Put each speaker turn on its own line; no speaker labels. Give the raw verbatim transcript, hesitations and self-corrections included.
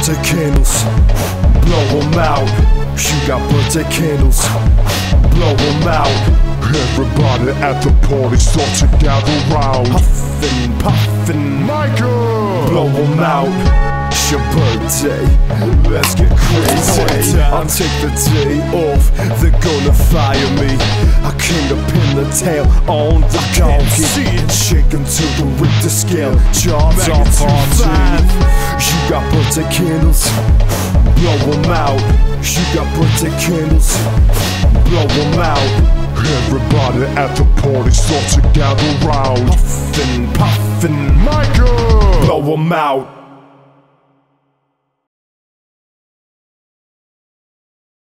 birthday candles, blow them out. You got birthday candles, blow them out.
Everybody at the party start to gather round.
Puffin', puffin',
Micah!
blow them out. It's your birthday, let's get crazy. I'll take the day off, they're gonna fire me. I came to pin the tail on the donkey, shaking to the Richter scale, jobs on party. You got birthday candles, blow them out. You got birthday candles, blow them out.
Everybody at the party start to gather round.
Puffin', puffin',
Micah!
blow them out.